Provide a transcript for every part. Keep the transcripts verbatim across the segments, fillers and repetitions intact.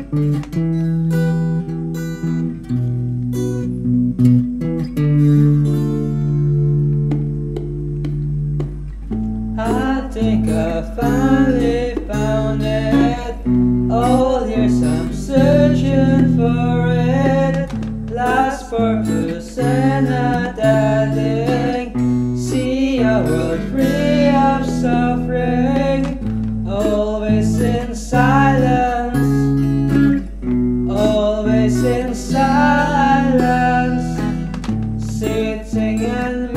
I think I finally found it. All years I'm searching for it. Life's purpose and not adding. See a world free of suffering. Always in silence. Always in silence. Sitting and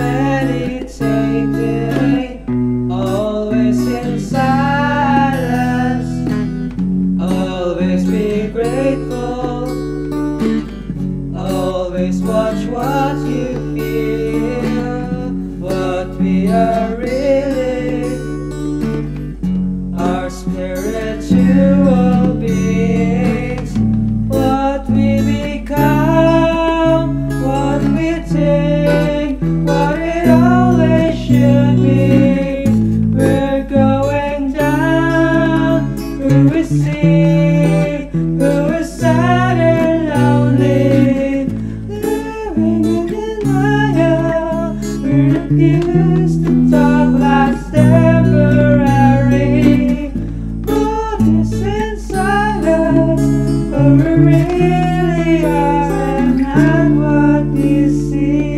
meditating. Always in silence. Always be grateful. Always watch what you feel. What we are really are spiritual beings. What we become, what we think, what it always should be. We're going down. Who we see, who is sad and lonely, living in denial. We're not used to talk life's temporary. Bodies in silence, but we really are and not what we see.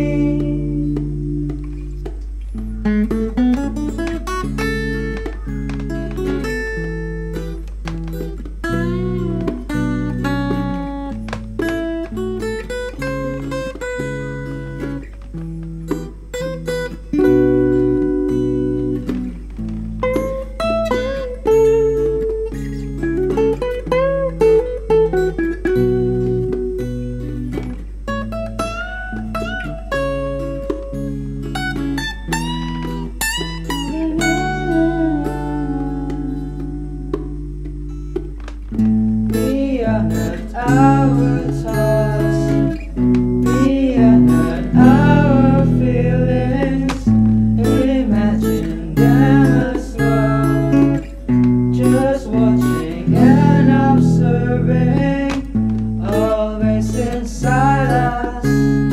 We are not our thoughts. We are not our feelings. Imagine them as well. Just watching and observing. Always in silence.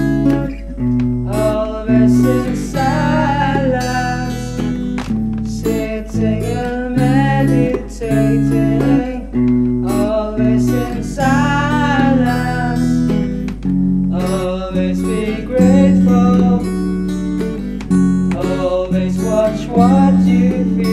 Always in silence. Sitting and meditating. Always in silence. Always be grateful. Always watch what you feel.